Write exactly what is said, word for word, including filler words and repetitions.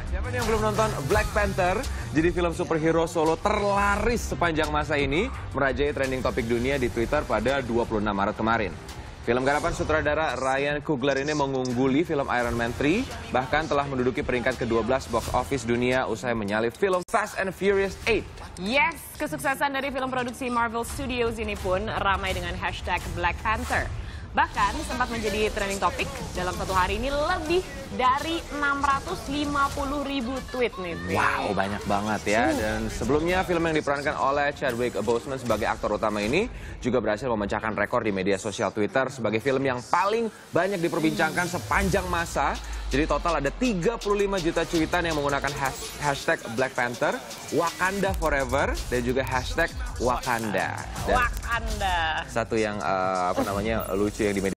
Siapa nih yang belum nonton Black Panther? Jadi film superhero solo terlaris sepanjang masa ini merajai trending topik dunia di Twitter pada dua puluh enam Maret kemarin. Film garapan sutradara Ryan Coogler ini mengungguli film Iron Man tiga, bahkan telah menduduki peringkat kedua belas box office dunia usai menyalip film Fast and Furious delapan. Yes, kesuksesan dari film produksi Marvel Studios ini pun ramai dengan hashtag Black Panther. Bahkan sempat menjadi trending topik dalam satu hari ini lebih dari enam ratus lima puluh ribu tweet nih. Wow, banyak banget ya. Dan sebelumnya film yang diperankan oleh Chadwick Boseman sebagai aktor utama ini juga berhasil memecahkan rekor di media sosial Twitter sebagai film yang paling banyak diperbincangkan sepanjang masa. Jadi total ada tiga puluh lima juta cuitan yang menggunakan hashtag Black Panther, Wakanda Forever, dan juga hashtag Wakanda. Dan Wakanda. satu yang uh, apa namanya lucu yang di media